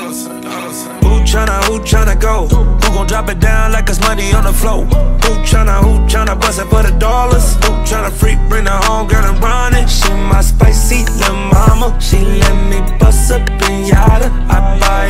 Who tryna go? Who gon' drop it down like it's money on the floor? Who tryna bust it for the dollars? Who tryna freak, bring her home, girl, and run it? She my spicy little mama. She let me bust up in yada. I buy